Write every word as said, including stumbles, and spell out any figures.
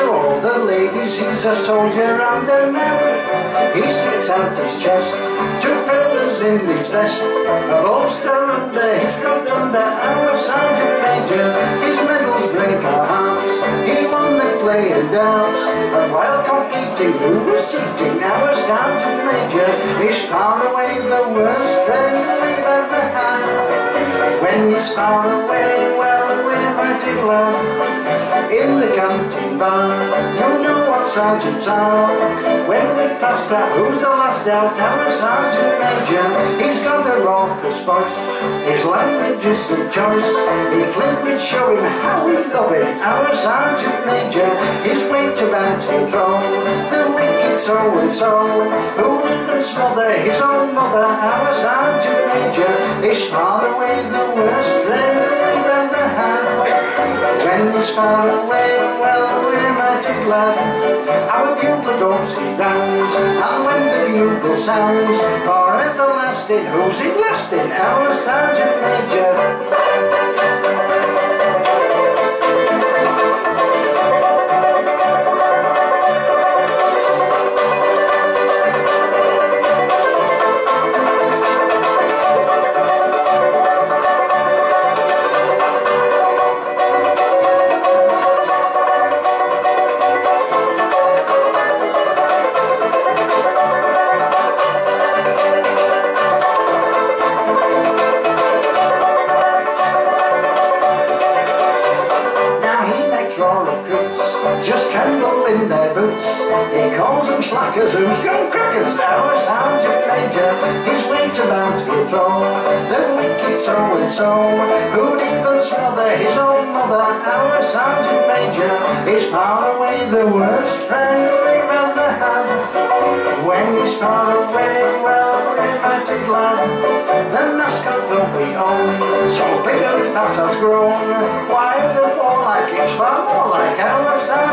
to all the ladies, he's a soldier and a man. He sticks out his chest, two pillars in his vest, a bolster under his rotunda, our sergeant major. His medals break our hearts, he won the play and dance, and while competing who was cheating, our sergeant major is far away the worst friend we've ever had. When he's far away, well, we're mighty glad. In the canteen bar, you know what sergeants are. When we passed out, who's the last out? Our sergeant major. He's got a raucous voice, his language is the choice. In Clint we'd show him how we love him, our sergeant major. His weight about he'll throw the wicked so-and-so, who'll even smother his own mother. Our sergeant major is far away the worst friend we've ever had. When he's far away, well, we're mighty glad. Our bugler goes his rounds, and when the bugle sounds, for everlasting, who's he blasting? Our sergeant major. Just tremble in their boots. He calls them slackers who's gone crackers. Our sergeant major, his weight about he'll throw the wicked so-and-so, who'd even smother his own mother. Our sergeant major is far away the worst friend we've ever had. When he's far away, well, we're mighty glad. The mascot that we own, so big and fat has grown, wild and warlike, it's far more like our sergeant.